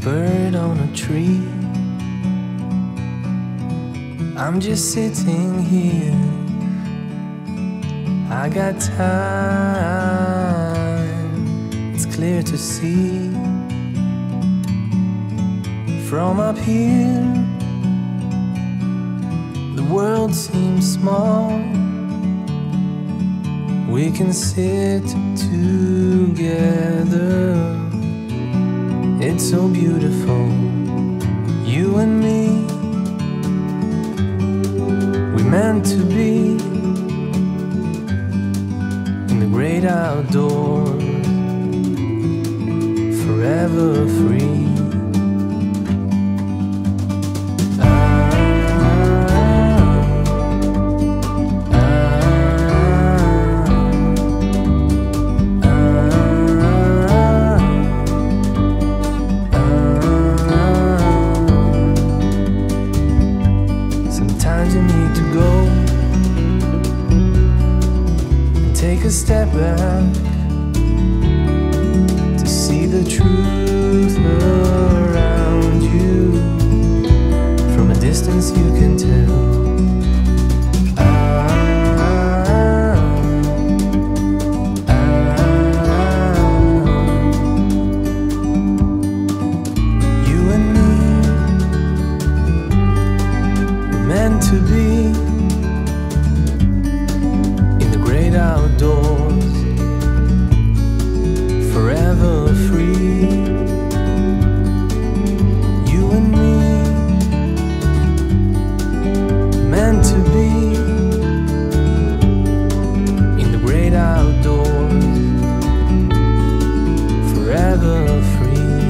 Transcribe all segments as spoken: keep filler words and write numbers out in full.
bird on a tree. I'm just sitting here. I got time, it's clear to see. From up here, the world seems small. We can sit together. It's so beautiful, you and me. We meant to be in the great outdoors, forever free. Sometimes you need to go and take a step back to see the truth around you. From a distance you can tell. Meant to be in the great outdoors, forever free. You and me, meant to be in the great outdoors, forever free.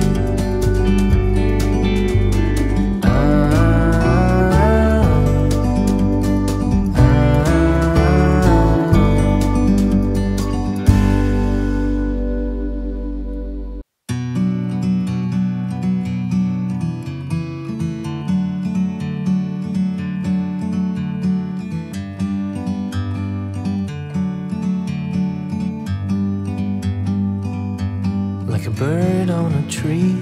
Like a bird on a tree,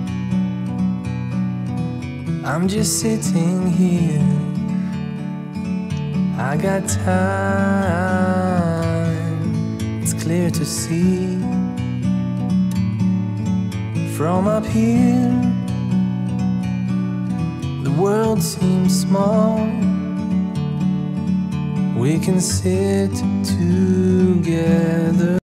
I'm just sitting here. I got time, it's clear to see. From up here, the world seems small. We can sit together.